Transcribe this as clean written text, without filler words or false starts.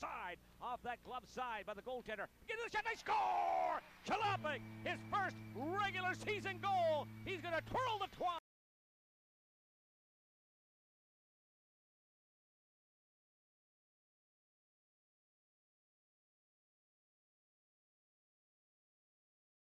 side, off that glove side by the goaltender. Get to the shot, they score! Chlapik, his first regular season goal. He's going to twirl the twine.